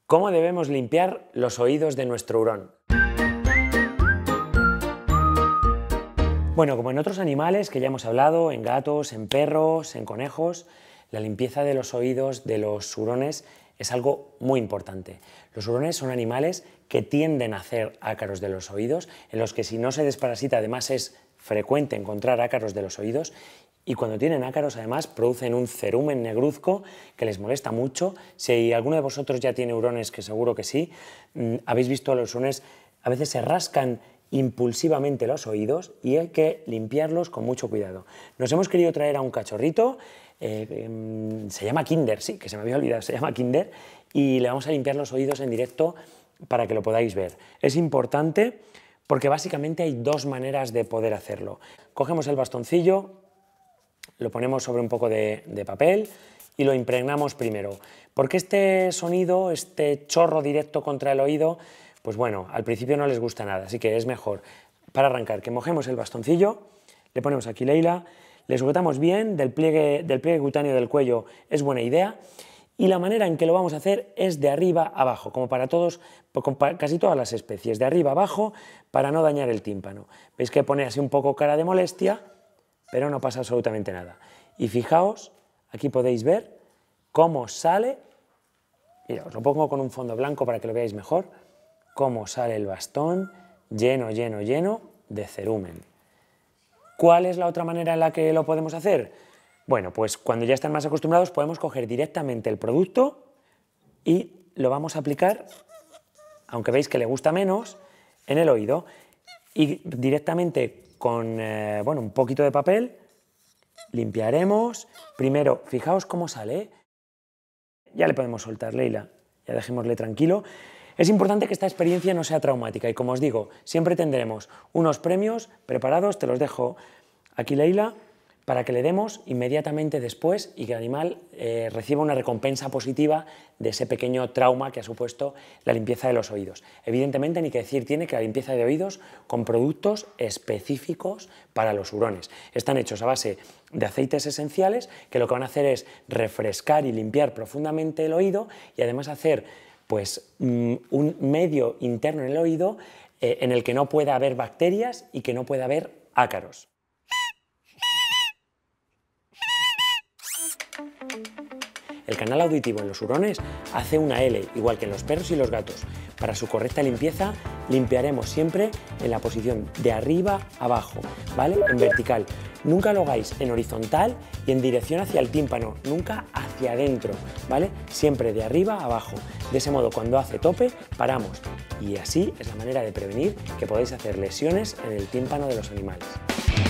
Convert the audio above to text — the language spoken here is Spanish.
¿Cómo debemos limpiar los oídos de nuestro hurón? Bueno, como en otros animales que ya hemos hablado, en gatos, en perros, en conejos, la limpieza de los oídos de los hurones es algo muy importante. Los hurones son animales que tienden a hacer ácaros de los oídos, en los que si no se desparasita además es frecuente encontrar ácaros de los oídos, y cuando tienen ácaros además producen un cerumen negruzco que les molesta mucho. Si alguno de vosotros ya tiene hurones, que seguro que sí, habéis visto a los hurones a veces se rascan impulsivamente los oídos y hay que limpiarlos con mucho cuidado. Nos hemos querido traer a un cachorrito, se llama Kinder, sí, que se me había olvidado, se llama Kinder, y le vamos a limpiar los oídos en directo para que lo podáis ver. Es importante porque básicamente hay dos maneras de poder hacerlo. Cogemos el bastoncillo, lo ponemos sobre un poco de papel y lo impregnamos primero. Porque este sonido, este chorro directo contra el oído, pues bueno, al principio no les gusta nada, así que es mejor, para arrancar, que mojemos el bastoncillo, le ponemos aquí la hila, le sujetamos bien, del pliegue cutáneo del cuello es buena idea, y la manera en que lo vamos a hacer es de arriba abajo, como para todos, casi todas las especies, de arriba abajo, para no dañar el tímpano. Veis que pone así un poco cara de molestia, pero no pasa absolutamente nada. Y fijaos, aquí podéis ver cómo sale, mira, os lo pongo con un fondo blanco para que lo veáis mejor, cómo sale el bastón lleno, lleno, lleno de cerumen. ¿Cuál es la otra manera en la que lo podemos hacer? Bueno, pues cuando ya están más acostumbrados podemos coger directamente el producto y lo vamos a aplicar, aunque veis que le gusta menos, en el oído y directamente con bueno, un poquito de papel limpiaremos. Primero, fijaos cómo sale. Ya le podemos soltar, Leila, ya dejémosle tranquilo. Es importante que esta experiencia no sea traumática y, como os digo, siempre tendremos unos premios preparados, te los dejo aquí, Leila, para que le demos inmediatamente después y que el animal reciba una recompensa positiva de ese pequeño trauma que ha supuesto la limpieza de los oídos. Evidentemente, ni que decir tiene que la limpieza de oídos con productos específicos para los hurones. Están hechos a base de aceites esenciales que lo que van a hacer es refrescar y limpiar profundamente el oído y además hacer pues, un medio interno en el oído en el que no pueda haber bacterias y que no pueda haber ácaros. El canal auditivo en los hurones hace una L, igual que en los perros y los gatos. Para su correcta limpieza, limpiaremos siempre en la posición de arriba a abajo, ¿vale? En vertical. Nunca lo hagáis en horizontal y en dirección hacia el tímpano, nunca hacia adentro, ¿vale? Siempre de arriba a abajo. De ese modo, cuando hace tope, paramos. Y así es la manera de prevenir que podáis hacer lesiones en el tímpano de los animales.